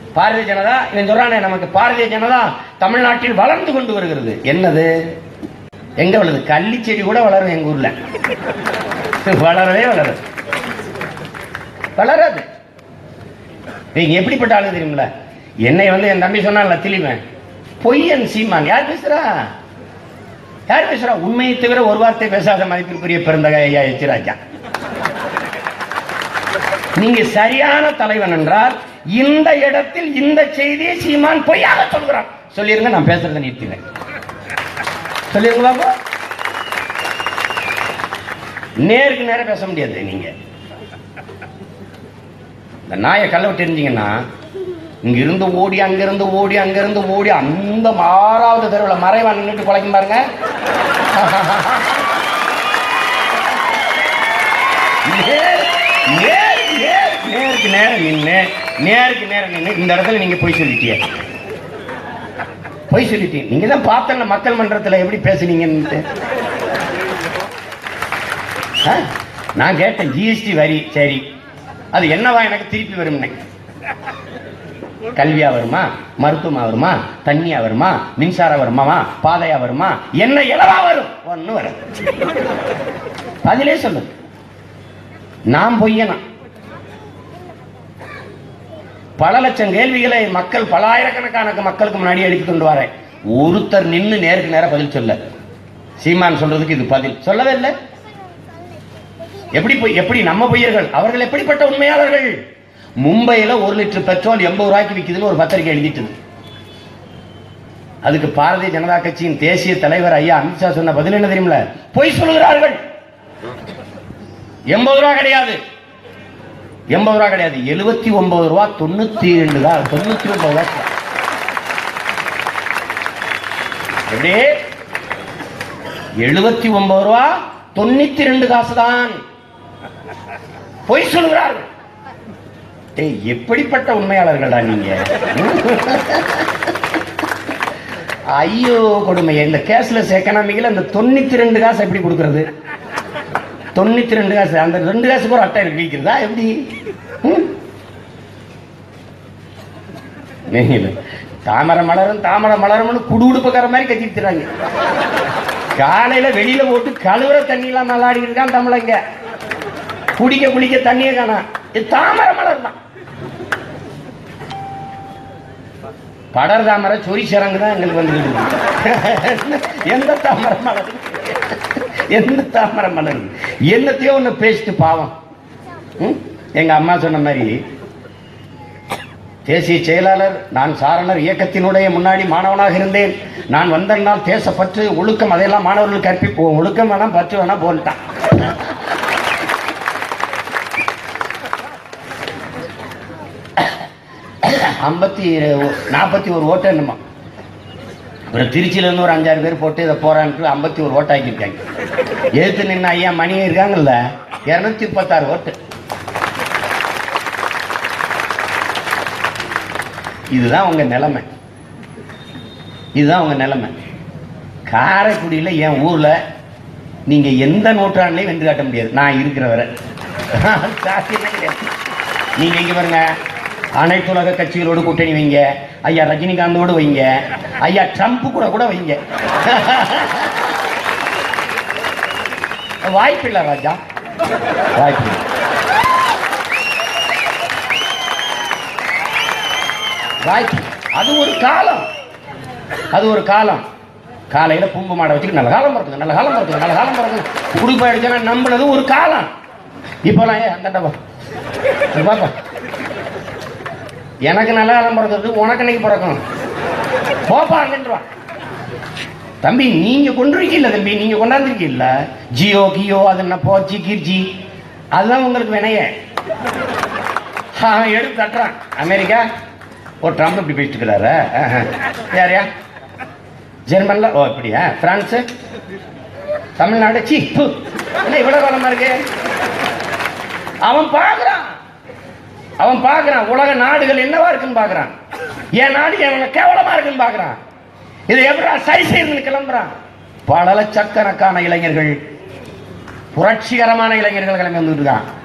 பாரதிய ஜனதா இவன் சொல்றானே, நமக்கு பாரதிய ஜனதா தமிழ்நாட்டில் வளர்ந்து கொண்டு வருகிறது. என்னது? எங்க வளருது? கள்ளி செடி கூட வளரும் எங்க ஊர்ல. வளரவே வளரும், வளராது. நீங்க எப்படிப்பட்ட ஆளு தெரியுமில்ல? என்னை என் தம்பி சொன்னான்ல திலீவன், பொய்யன் சீமான். யார் பேசுறா? யார் பேசுறா? உண்மையை தவிர ஒரு வார்த்தை பேசாத மதிப்பிற்குரிய பெருந்தகை ஐயா எச்சிராஜா. நீங்க சரியான தலைவன் என்றால் இந்த இடத்தில் இந்த செய்தியை சீமான் பொய்யாக சொல்கிறான். சொல்லிருங்க, நான் பேசுறதை நிறுத்தினேன். சொல்லிருங்க பாப்பா. நேருக்கு நேரம் பேச முடியாது. நீங்க இந்த நாயை கல்ல விட்டு இருந்தீங்கன்னா இங்கிருந்து ஓடி அங்கிருந்து ஓடி அங்கிருந்து ஓடி அந்த 6வது தெருவில் மறைவா நின்றுட்டு குலைக்கும் பாருங்க. நேருக்கு நேரம் நின்று இந்த இடத்துல நீங்க போய் சொல்லிட்டீங்க. நீங்க தான் பார்த்தல மக்கள் மன்றத்தில் எப்படி பேசுனீங்கன்னு. நான் கேட்டேன், ஜிஎஸ்டி வரி சரி, அது என்னவா எனக்கு திருப்பி வரும்? கல்வியா வருமா, மருத்துவமா வருமா, தண்ணியா வருமா, மின்சாரம் வருமா, பாதையா வருமா, என்ன இலவா வரும்? ஒண்ணு வரும். அதிலே சொல்லு. நான் பொய்யனா? பல லட்சம் கேள்விகளை மக்கள், பல ஆயிரக்கணக்கான மக்களுக்கு முன்னாடி எடுத்து கொண்டு வரேன். ஒருத்தர் நின்று நேருக்கு நேரம் பதில் சொல்ல. சீமான் சொல்றதுக்கு இது பதில் சொல்லவே இல்லை. எப்படி நம்ம பொய்யர்கள்? அவர்கள் எப்படிப்பட்ட உண்மையாளர்கள்? மும்பையில் 1 லிட்டர் பெட்ரோல் 80 ரூபாய்க்கு விற்குதுன்னு ஒரு பத்திரிகை எழுதிட்டு, அதுக்கு பாரதிய ஜனதா கட்சியின் தேசிய தலைவர் ஐயா அமித்ஷா சொன்ன பதில் என்ன தெரியுமில? பொய் சொல்லுகிறார்கள். 80 ரூபா கிடையாது, 80 ரூபா கிடையாது, 79 ரூபா 92 தான், 99 ரூபா. எப்படி? 79 ரூபா 92 காசு தான். பொய் சொல்லுகிறார்கள். எப்படிப்பட்ட உண்மையாளர்களா நீங்க? ஐயோ கொடுமையை. இந்த கேஷ்லெஸ் எக்கனாமிக்ல இந்த 92 காசு எப்படி கொடுக்கிறது? 92 காசு, அந்த 2 காசுக்கு ஒரு அட்டை இருக்கிறதா எப்படி? தாமரை மலரும் குடுகுடுப்புக்கார மாதிரி கட்டிட்டுறாங்க. காலையில வெளியில போட்டு கழுவுற தண்ணி எல்லாம் நல்லாடி இருக்கான் தமிழங்க. குடிக்க தண்ணியே காணா. இது தாமரை மலர் தான். படர் தாமரை சொறி சரங்கு தான் எங்களுக்கு வந்து. எந்த தாமரை மலர்? எந்த தாமரை மலர்? என்னத்தையோ ஒன்று பேசிட்டு பாவம். எங்க அம்மா சொன்ன மாதிரி தேசிய செயலாளர், நான் சாரணர் இயக்கத்தினுடைய முன்னாடி மாணவனாக இருந்தேன். நான் வந்த நாள் தேசப்பற்று, ஒழுக்கம், அதையெல்லாம் மாணவர்களுக்கு கற்பிப்போம். ஒழுக்கம் வேணா பற்று வேணா போன்ட்டான். 41 ஓட்டு என்னமா. அப்புறம் திருச்சியிலேருந்து ஒரு 5-6 பேர் போட்டு இதை போறான்ட்டு 51 ஓட்டு ஆக்கியிருக்காங்க. எதிர்த்து நின்று ஐயா மணி இருக்காங்கல்ல, 236 ஓட்டு. இதுதான் உங்க நிலைமை. இதுதான் உங்க நிலைமை. காரைக்குடியில் என் ஊர்ல நீங்க எந்த நூற்றாண்டுலையும் வென்று காட்ட முடியாது. நான் இருக்கிற வரை நீங்க இங்க பாருங்க, அனைத்து உலக கட்சிகளோடு கூட்டணி வைங்க, ஐயா ரஜினிகாந்தோடு வைங்க, ஐயா ட்ரம்ப் கூட வைங்க. வாய்ப்பில்லை ராஜா, வாய்ப்பு. அது ஒரு காலம், அது ஒரு காலம். காலையில பூம்பு மாடை வச்சுட்டு நல்ல காலம் பிறக்குது, நல்ல காலம் பிறக்குது, நல்ல காலம் பிறக்குது குடிப்பா அடிச்சா நம்பினது ஒரு காலம். இப்போலாம் அந்த பாப்பா எனக்கு நல்ல காலம் பிறக்கிறது, உனக்கு இன்னைக்கு பிறக்கணும் போப்பாங்கன்றான். தம்பி நீங்க கொண்டிருக்கீல்ல, தம்பி நீங்க கொண்டாந்துருக்கீல்ல, ஜியோ கியோ அது என்ன போச்சு கிர்ஜி, அதுதான் உங்களுக்கு வினைய. எடுத்து தட்டுறான். அமெரிக்கா ஒரு ட்ரம்ப் இப்படி பேசிட்டு இருக்கிறாரு. யாரையா? ஜெர்மன்ல ஓ இப்படியா? பிரான்ஸ், தமிழ்நாடு, சி இவ்வளவு காலமா இருக்கு. அவன் பார்க்கறான் உலக நாடுகள் என்னவா இருக்குன்னு பார்க்கறான். என் நாடு எவ்வளவு கேவலமா இருக்குன்னு பார்க்கறான். இதை எப்படி சரி செய்யணும்னு கிளம்புறான். பல லட்சக்கணக்கான இளைஞர்கள், புரட்சிகரமான இளைஞர்கள் கிளம்பி வந்துட்டு இருக்கான்.